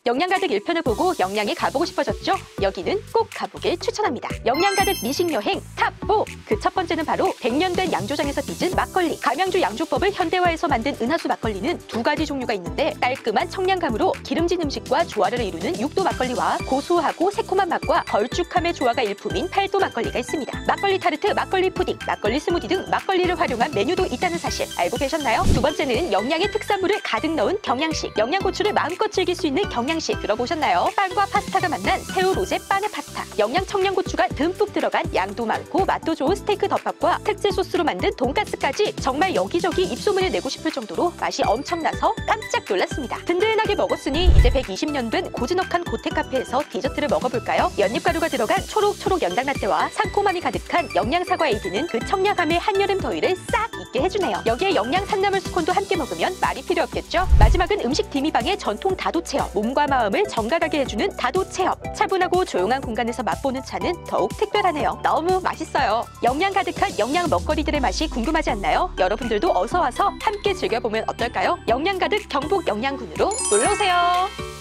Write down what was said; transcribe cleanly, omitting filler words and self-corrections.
영양 가득 1편을 보고 영양에 가보고 싶어졌죠? 여기는 꼭 가보길 추천합니다. 영양 가득 미식 여행 탑4! 그 첫 번째는 바로 100년 된 양조장에서 빚은 막걸리. 감양주 양조법을 현대화해서 만든 은하수 막걸리는 두 가지 종류가 있는데 깔끔한 청량감으로 기름진 음식과 조화를 이루는 6도 막걸리와 고소하고 새콤한 맛과 걸쭉함의 조화가 일품인 8도 막걸리가 있습니다. 막걸리 타르트, 막걸리 푸딩, 막걸리 스무디 등 막걸리를 활용한 메뉴도 있다는 사실 알고 계셨나요? 두 번째는 영양의 특산물을 가득 넣은 경양식. 영양고추를 마음껏 즐길 수 있는 경양식 들어보셨나요? 빵과 파스타가 만난 새우 로제 빠네 파스타. 영양 청양고추가 듬뿍 들어간 양도 많고 맛도 좋은 스테이크 덮밥과 특제 소스로 만든 돈가스까지 정말 여기저기 입소문을 내고 싶을 정도로 맛이 엄청나서 깜짝 놀랐습니다. 든든하게 먹었으니 이제 120년 된 고즈넉한 고택 카페에서 디저트를 먹어볼까요? 연잎가루가 들어간 초록초록 연당라떼와 상코맘이 가득한 영양사과 에이드는 그 청량함의 한여름 더위를 싹 잊게 해주네요. 여기에 영양 산나물 스콘도 함께 먹으면 말이 필요 없겠죠? 마지막은 음식 디미방의 전통 다도 체험. 몸과 마음을 정갈하게 해주는 다도 체험. 차분하고 조용한 공간에서 맛보는 차는 더욱 특별하네요. 너무 맛있어요. 영양 가득한 영양 먹거리들의 맛이 궁금하지 않나요? 여러분들도 어서 와서 함께 즐겨보면 어떨까요? 영양 가득 경북 영양군으로 놀러오세요.